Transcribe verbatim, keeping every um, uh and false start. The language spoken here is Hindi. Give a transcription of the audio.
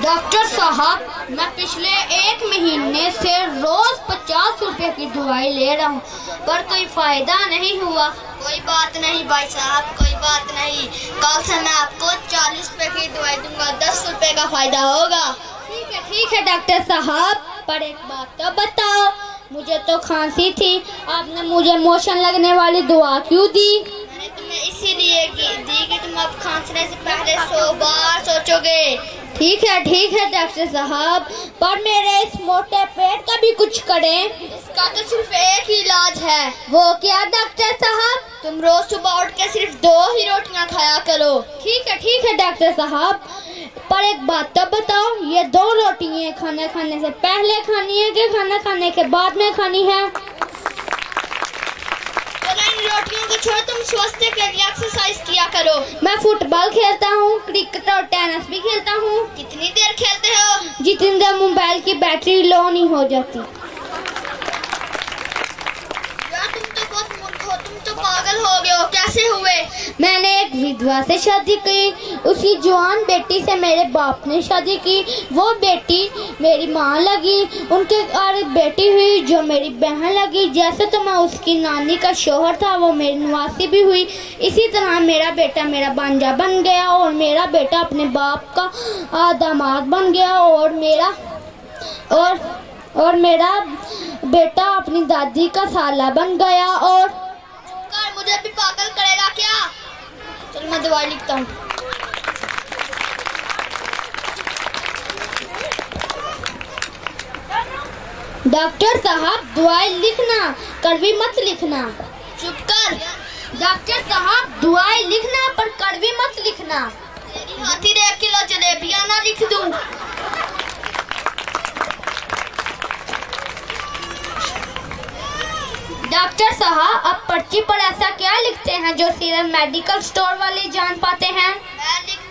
डॉक्टर साहब, मैं पिछले एक महीने से रोज पचास रुपए की दवाई ले रहा हूँ, पर कोई फायदा नहीं हुआ। कोई बात नहीं भाई साहब, कोई बात नहीं। कल से मैं आपको चालीस रुपए की दवाई दूंगा, दस रुपए का फायदा होगा। ठीक है ठीक है डॉक्टर साहब, पर एक बात तो बताओ, मुझे तो खांसी थी, आपने मुझे मोशन लगने वाली दवा क्यों दी? मैंने तुम्हें इसीलिए दी कि तुम अब खांसने से पहले सौ बार सोचोगे। ठीक है ठीक है डॉक्टर साहब, पर मेरे इस मोटे पेट का भी कुछ करें। इसका तो सिर्फ एक ही इलाज है। वो क्या डॉक्टर साहब? तुम रोज सुबह उठ के सिर्फ दो ही रोटियां खाया करो। ठीक है ठीक है डॉक्टर साहब, पर एक बात तो बताओ, ये दो रोटियां खाना खाने से पहले खानी है कि खाना खाने के बाद में खानी है? रोटियों को छोड़, तुम स्वास्थ्य के लिए एक्सरसाइज किया करो। मैं फुटबॉल खेलता हूँ, क्रिकेट और टेनिस भी खेलता हूँ। कितनी देर खेलते हो? जितनी देर मोबाइल की बैटरी लो नहीं हो जाती। यार तुम तो बहुत मूर्ख हो, तुम तो पागल हो गए हो। कैसे हुए? मैंने एक विधवा से शादी की, उसकी जवान बेटी से मेरे बाप ने शादी की। वो बेटी मेरी माँ लगी, उनके और बेटी हुई जो मेरी बहन लगी। जैसे तो मैं उसकी नानी का शोहर था, वो मेरी नवासी भी हुई। इसी तरह मेरा बेटा मेरा भांजा बन गया, और मेरा बेटा अपने बाप का दामाद बन गया, और मेरा और और मेरा बेटा अपनी दादी का साला बन गया। और मुझे भी पागल करेगा क्या? चल मैं दवाई लिखता हूँ। डॉक्टर साहब, दवाई लिखना, कड़वी मत लिखना। चुप कर। डॉक्टर साहब, दवाई लिखना पर कड़वी मत लिखना। तेरी हाथी रे एक किलो जलेबियां ना लिख दूं। डॉक्टर साहब, अब पर्ची पर ऐसा क्या लिखते हैं जो सिर्फ मेडिकल स्टोर वाले जान पाते हैं? मैं लिख